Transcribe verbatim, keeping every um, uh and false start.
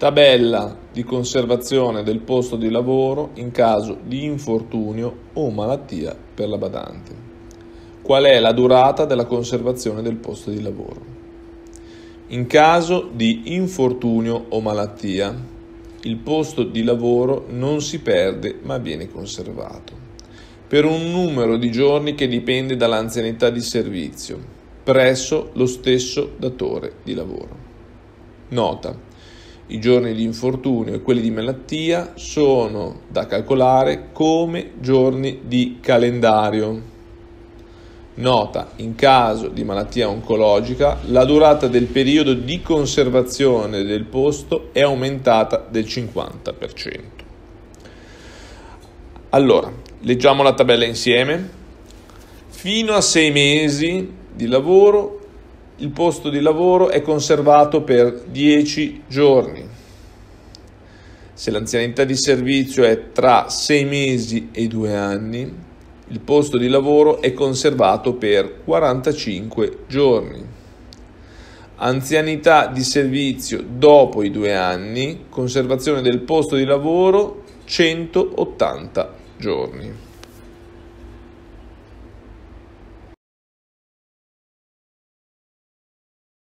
Tabella di conservazione del posto di lavoro in caso di infortunio o malattia per la badante. Qual è la durata della conservazione del posto di lavoro? In caso di infortunio o malattia, il posto di lavoro non si perde ma viene conservato per un numero di giorni che dipende dall'anzianità di servizio presso lo stesso datore di lavoro. Nota: i giorni di infortunio e quelli di malattia sono da calcolare come giorni di calendario. Nota: in caso di malattia oncologica, la durata del periodo di conservazione del posto è aumentata del cinquanta per cento. Allora, leggiamo la tabella insieme. Fino a sei mesi di lavoro, il posto di lavoro è conservato per dieci giorni. Se l'anzianità di servizio è tra sei mesi e due anni, il posto di lavoro è conservato per quarantacinque giorni. Anzianità di servizio dopo i due anni, conservazione del posto di lavoro centottanta giorni.